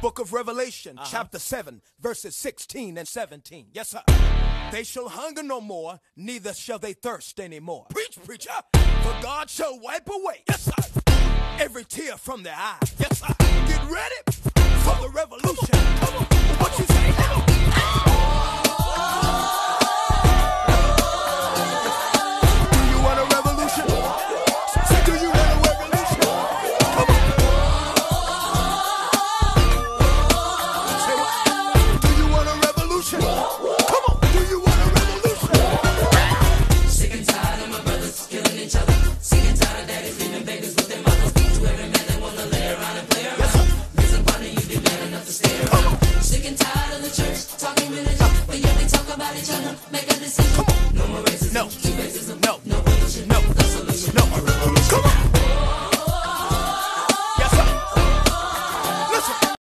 Book of Revelation, chapter 7, verses 16 and 17. Yes, sir. They shall hunger no more, neither shall they thirst anymore. Preach, preacher. For God shall wipe away, yes, sir, every tear from their eye. Yes, sir. Get ready.